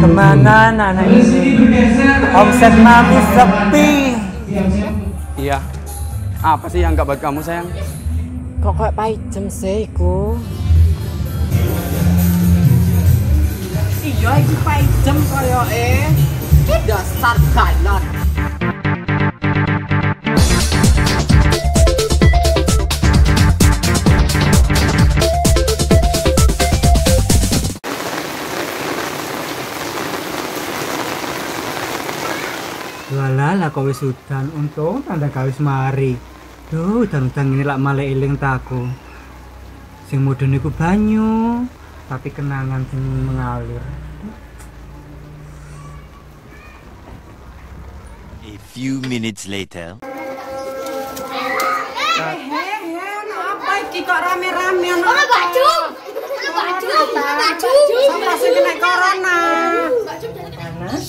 Kemana anak ini? Omset mami sepi. Iya. Apa sih yang gak buat kamu sayang? Kok kayak paijem sih iku? Iya, iku paijem koyoke. Ki dasar galon. Walah kok wis udan, untung tanda kawis mari. Duh, udan-udan ini lak malah eling taku. Sing mudun iku banyu, tapi kenangan sing mengalir. A few minutes later. Apa iki kok rame-rame ana? Ono baju. Sapa sing kena corona? Panas.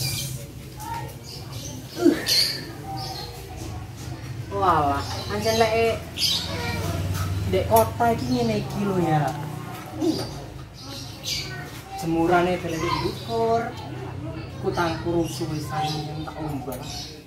Walah, pancen lek dek kota iki ngene iki lho ya. Semurane beli diukur. Kutang kurung suwe sayang tak ombak.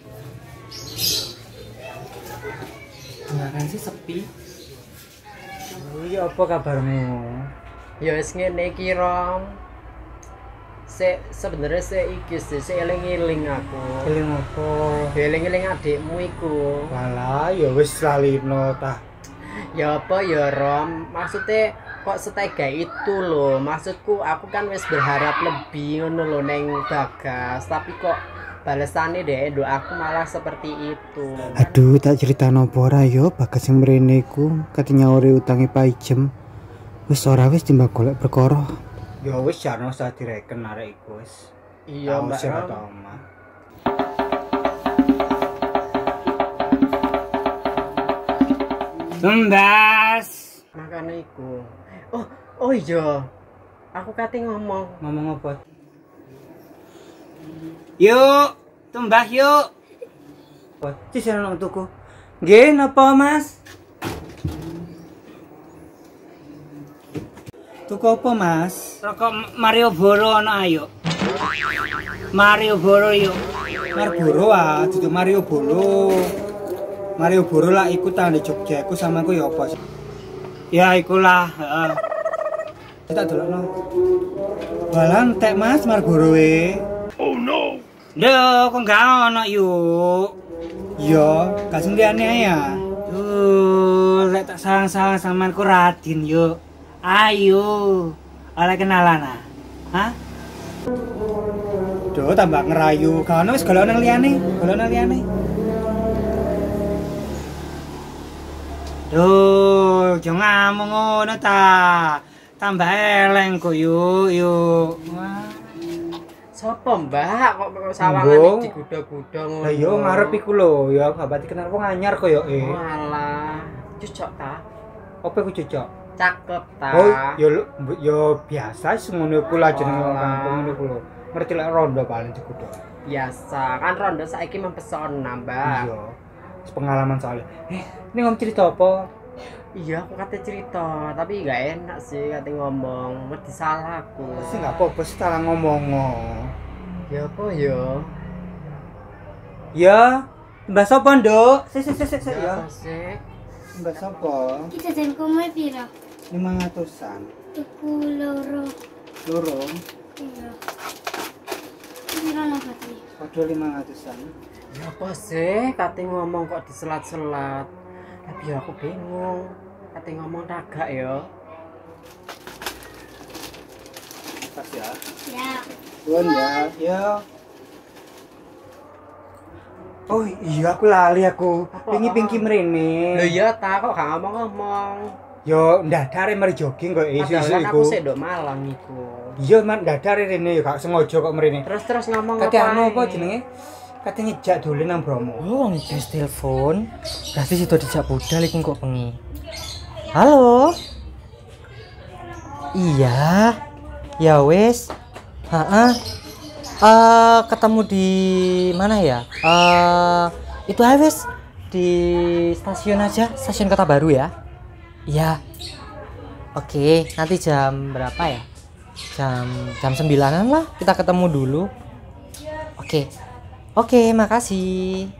Nah, sih sepi. Oh iya, apa kabarmu? Ya wis ngene iki, Rom. Sebenarnya iki sih eling-eling aku. Eling apa? Eling-eling adikmu iku. Walah, ya wis lalino tah. Ya apa ya, Rom? Maksudnya kok setega itu loh. Maksudku aku kan wis berharap lebih ngono lho neng Bagas, tapi kok balesannya deh doaku malah seperti itu. Aduh, tak cerita nopo ora yo, Bagas sing mrene iku katanya ore utange paijem. Wis ora wis timbang golek perkara. Ya wis jarno usah direken arek iku wis. Iya, Mbak. Tundas. Makane iku. Oh iya. Aku kate ngomong. Ngomong apa? Yuk, tumbas yuk. What? Cis ana nang tuku. Nggih, napa, Mas? Tuku apa, Mas? Rokok Mario Boro ana ayo. Mario Boro yuk. Marlboro ah, dudu Mario Boro. Mario Boro lah iku tang di Jogja iku sama aku ya apa? Ya ikulah, heeh. Tak dolokno. Balang tek Mas Marlboro e. Oh no. Lho, kok gak ono yuk. Yo, gak sendiriane ya. Lek tak sayang-sayang sampeanku Radin yuk. Ayo. Oleh kenalan ah. Hah? Duh, tambah ngerayu. Gak ono wis golek nang liyane. Duh, jangan ngamuk ngono ta. Tambah eleng kok yuk. Wah. Sopo, Mbak? Kok sawangan digoda-goda ngono. Lah yo ngarep iku lho, ya gak kenal wong anyar koyo Walah, cocok ta? Apa iku cocok? Cakep ta? Oh, yo biasa semono iku lah jenenge wong kampung ngono iku lho. Ngerti lek rondo paling digoda. Biasa, kan rondo saiki mempesona, Mbak. Iya. Pengalaman soalnya. Ini ngomong cerita apa? Iya, aku kate cerita, tapi gak enak sih kate ngomong, wedi salah aku. Sih gak apa-apa sih salah ngomong. Ya apa ya? Ya, Mbak sapa, Nduk? Sik ya. Sik. Mbak sapa? Kita jan komo pira? 500-an. Tuku loro. Loro. Iya. Pira nang berarti? Padha 500-an. Ya apa sih kate ngomong kok diselat-selat. Tapi aku bingung. Kate ngomong tagak ya. Pas ya. Ya. Tuan ya. Ya. Oh iya aku lali aku. Pingi mrene. Lho iya ta kok gak ngomong-ngomong. Yo ndadare mari jogging kok isu-isu Padahal iku. aku sik ndok Malang iku. Iya man ndadare rene yo gak sengaja kok mrene. Terus ngomong Kate apa? anu apa jenenge? Kate ngejak dolen nang Bromo. Oh, wong iki wis telepon. Berarti sido dijak budal iki kok bengi. Halo. Iya. Ya wis. Heeh. Ketemu di mana ya? Itu aja wis di stasiun aja, stasiun Kota Baru ya. Iya. Oke, nanti jam berapa ya? jam 9-an lah kita ketemu dulu. Oke, makasih.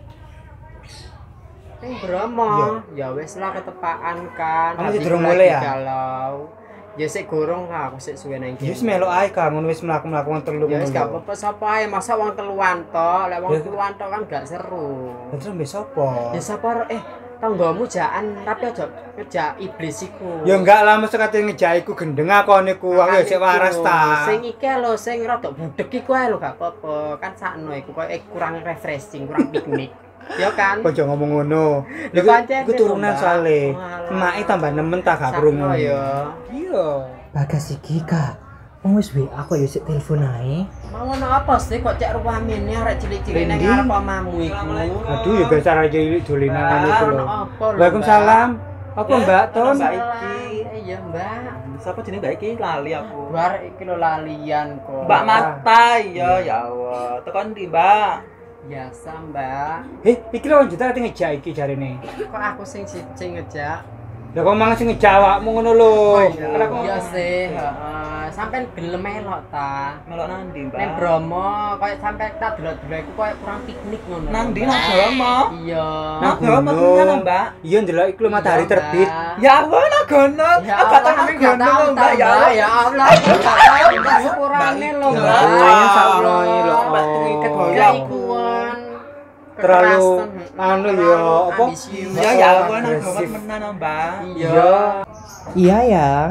Bromo, ya wis lah ketepaan kan. Kamu Hatiku durung lagi mulai ya? galau. Ya sik gorong lah, aku sik suwe nang Ya kene. wis melok ae Kang, ngono wis mlaku-mlaku wong telu. Ya wis gak apa-apa sapa ae, masa wong teluan tok, lek wong Ya. teluan tok kan gak seru. Lah terus mbek sapa? Ya sapa tanggamu jaan tapi aja ngejak iblis iku. Ya enggak lah mesti kate ngejaiku gendeng akone ku, aku ya sik waras ta. Sing iki lho, sing rada budek iku ae lho gak apa-apa. Kan sakno iku koyo kurang refreshing, kurang piknik. Ya kan? Kok aja ngomong ngono. Ya, Iku pancen, turunan Mbak. soalé. Walah. Emake tambah nemen ta gak krungu. Sakno ya. Iya. Bagas iki Kak. Wong wis WA kok ya sik telepon ae. Mau ono apa sih kok cek ruamine arek cilik-cilik nang Endi? ngarep omamu iku? Aduh ya biasa aja dolinan ngono iku lho. Ono apa lho? Waalaikumsalam. Apa Mbak Ton? Mbak iki. Iya, Mbak. Siapa jenenge Mbak iki lali aku. Bar iki lho lalian kok. Mbak Mata ya Allah. Tekan ndi, Mbak? Biasa, Mbak. Iki lho juta kate ngejak iki jarine. Kok aku sing sing ngejak? Lah kok mangan sing ngejak awakmu ngono lho. Kan aku Iya sih, heeh. Sampeyan gelem melok ta. Melok nang ndi, Mbak? Neng Bromo, koyo sampe tak delok-delok iku koyo kurang piknik ngono. Nang ndi nang Bromo? Iya. Nang Bromo tenan, Mbak. Iya ndelok iku lho matahari Iya, terbit. Mbak. Ya Allah, nang gono. Ya Aku Allah, tak sampe nang gak gono, tahu Mbak. Ya Allah. Ya Allah, gak tahu Mbak sepurane lho, Ya Mbak. Allah, sakno iki lho. Mbak terikat Ya bola. ikuan. Terlalu anu ya, apa? Ya ya Allah, nang Bromo Agresif. tenan, Mbak. Iya. Iya, Yang.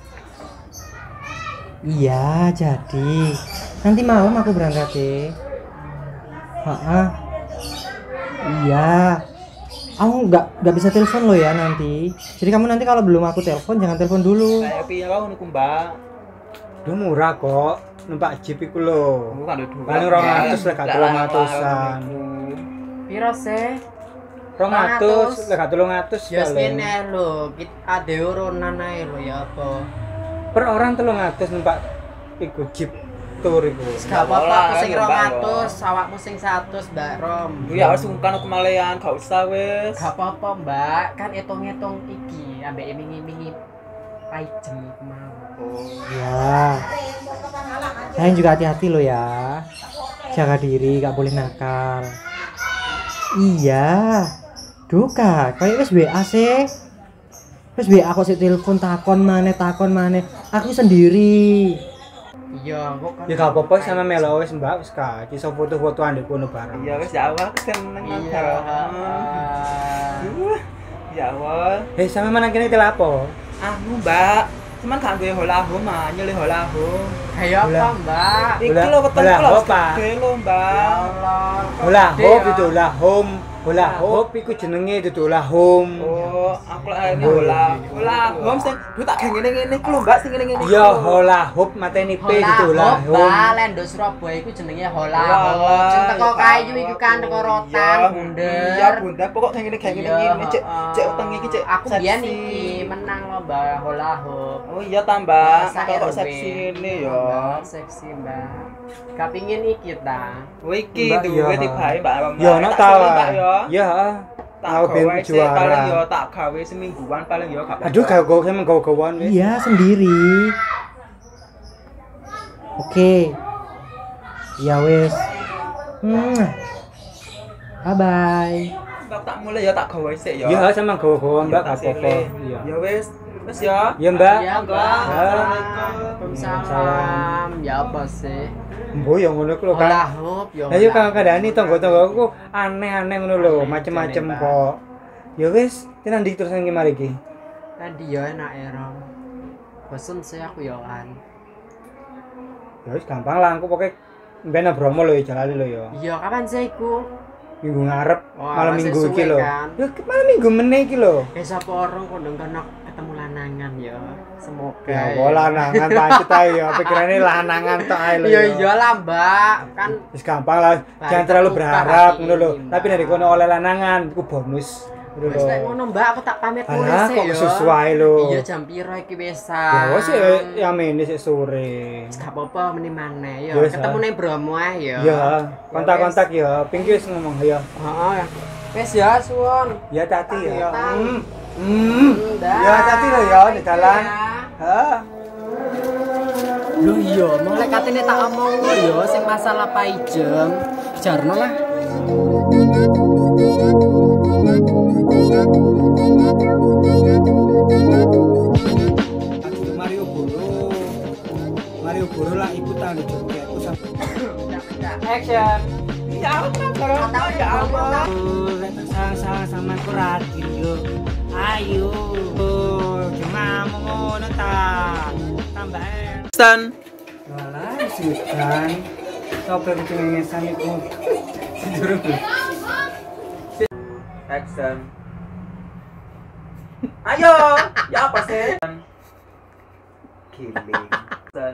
Iya, jadi nanti malam aku berangkat ya. Iya. Aku nggak bisa telepon lo ya nanti. Jadi kamu nanti kalau belum aku telepon jangan telepon dulu. Kayak piye kau niku, Mbak? Duh murah kok. Numpak jeep iku lho. Aku kan duwe. Paling 200 lah, gak 300-an. Piro sih? 200, lah gak 300 Ya paling. ngene lho, kita ade urunan ae lho ya apa. Per orang 300 numpak iku jeep tour iku. Gak apa-apa, aku sing Mbak, 200, awakmu sing 100, Mbak Rom. Ya harus sungkan aku malean, gak usah wis. Gak apa-apa, Mbak. Kan hitung-hitung iki ambek iming-imingi paijem iku mau. Ya. Sayang juga hati-hati lo ya. Jaga diri, gak boleh nakal. Iya. Duh Kak, kayak wis WA sih. Wis WA kok sik telepon takon maneh. Aku sendiri. Iya, kok kan. Ya gak apa-apa sama melo wis Mbak wis Kak. Iso foto-fotoan di kono bareng. Ya wis ya Allah, aku seneng Iya. Ya Allah. Sama mana kene telapo? Anu, Mbak. Cuman gak duwe hula home, nyelih hula home. Kayak apa, Mbak? Iki Hula- lho ketemu hula lho, hop, Pak. gede lho, Ya Mbak. Allah. kok Hula gede hop ya? itu hula home. Hula hop iku jenenge itu hula home. Oh, aku lek ini hula home sing duh tak ngene-ngene iki lho, Mbak, sing ngene-ngene. Iya hula hop mateni P gitu hula Mbak, home. Lendo Surabaya iku jenenge Hola Hola Hop. Hop. Sing teko kayu iku kan teko Iya, rotan, bunder. Iya, bunda, pokok ngene ngene cek cek utang iki cek. Aku biyen seksi. iki menang lomba Hola Hop. Oh iya tambah, Masa kok RW. seksi ini ya. Mbak, seksi, Mbak. Gak pingin iki ta. Oh iki Mbak, duwe iya. tibae Mbak Ram. Ya ono Tak ta. suruh, Mbak, ya. Ya. Tak Tahu ben gawe sih, paling yo juara. tak gawe semingguan paling yo gak apa-apa. Aduh gawe emang gawe-gawean wis. Iya, sendiri. Oke. Ya wes. Bye bye. Mbak tak mulai ya tak gawe sik ya. Ya sama gawe-gawean Mbak Ya, gak tak apa-apa. silih. Iya. Ya wis. Wis ya. Iya Mbak. Iya, Mbak. Assalamualaikum. Waalaikumsalam. Ya apa sih? Mbok ya ngono ku lho Hola kan. Hop yo. Lah yo kadang-kadang tangga-tanggaku aneh-aneh ngono lho, macem-macem Mbak. kok. Ya wis, tenan ndi terus nang mari iki. Tadi yo enak ya, Rom. Bosen sih aku yo kan. Ya wis gampang lah, aku pokoke mben Bromo lho ya jalane lho ya. Iya, kapan sih iku? Minggu ngarep, Wah, malam masih minggu iki suwe lho. kan? Ya malam minggu meneh iki lho. Sapa orang kondong kono ketemu lanangan ya. Semoga. Ya kok lanangan pancet ae ya, pikirane lanangan tok ae lho. Iya ya. iyalah, Mbak. Kan Wis gampang lah, jangan terlalu berharap ngono lho. Tapi dari kono oleh lanangan iku bonus. Ngono wis nek lho. ngono, Mbak, aku tak pamit mulih Alah sih kok ya. sesuai lho. Iya, jam piro iki wis. Ya wis ya mene sik sore. Gak apa-apa meneh maneh ya. Ya wis, Ketemu ah. ning Bromo ae ya. Ya, kontak-kontak ya. Pinky wis ngomong ya. Heeh. Wis ya, suwun. Ya tati ya. Tang. Ya tati lho ya di dalan. Ya. Ha. Lho iya, mulai katene tak omong yo sing masalah paijem. Jarno lah. Aku Mario Boro. Mario Boro lah ikutan di Jogja. Aku sampai Action. Ya Allah, ya Allah. lek salah sama aku radin yo. Ayo. Cuma ngono ta. Tambah Stan. Walah, sudan. Sopo pengengesan iku. Durung. Action. Ayo, ya apa sih? Killing. Stan.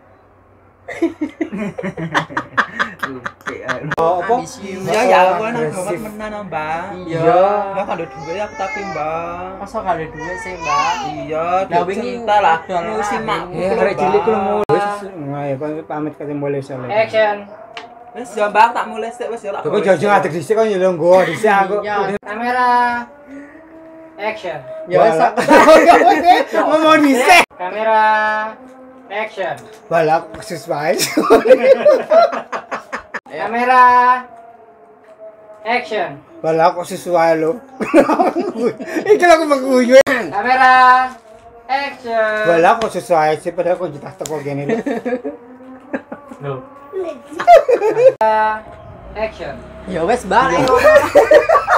Oh, apa? Ya ya, aku nang gomat menan, Mbak. Iya. Mbak kan ada duit aku tapi, Mbak. Masa gak ada duit sih, Mbak? Iya, Lah, duit wingi cinta lah. udah Ngurusin lah. makmu. Ya, hari cilik ku mau wis ngae pamit ketemu boleh soalnya. Action. Wis ya, Mbak, tak mulai sik wis ya tak. Kok jojo ngadeg dhisik kok nyelong nggo dhisik aku. Ya, kamera. Action. Ya wis. Ngomong dhisik. Kamera. Action. Balak khusus wae. Kamera. Action. Balak khusus wae lho. Iki aku mengguyu. Kamera. Action. Balak khusus wae sih padahal kok jatah teko kene lho. Action. Ya wes, Mbak.